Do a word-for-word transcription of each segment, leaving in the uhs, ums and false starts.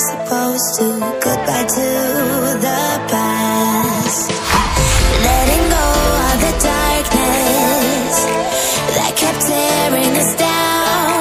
supposed to. Goodbye to the past. Letting go of the darkness that kept tearing us down.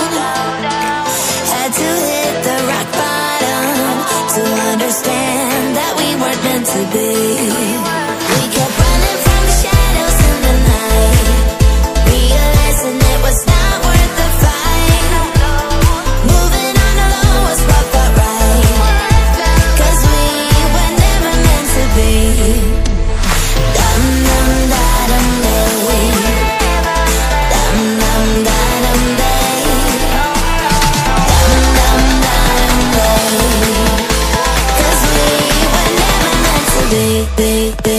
Had to hit the rock bottom to understand that we weren't meant to be. We kept running from the shadows in the night, realizing it was not worth the fight. Moving on alone was what felt right, 'cause we were never meant to be. Dum dum da dum day, dum dum da dum day, dum dum da dum day, 'cause we were never meant to be, be, be.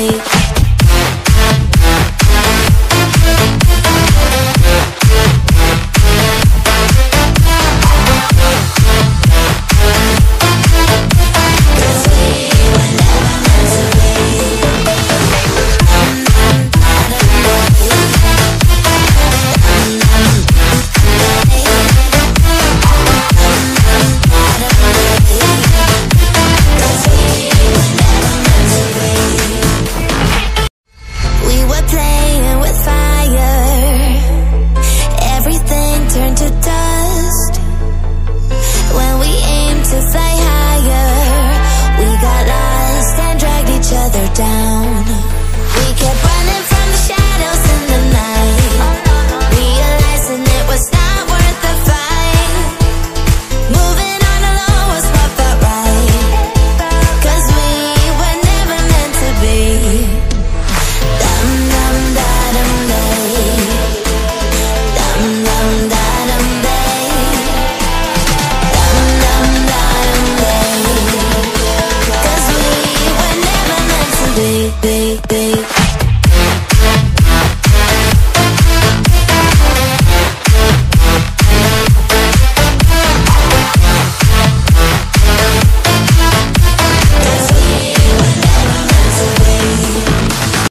Be, be, be.